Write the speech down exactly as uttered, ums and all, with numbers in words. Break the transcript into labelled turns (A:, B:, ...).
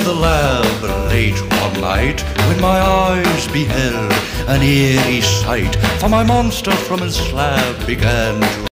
A: the lab late one night, when my eyes beheld an eerie sight, for my monster from his slab began to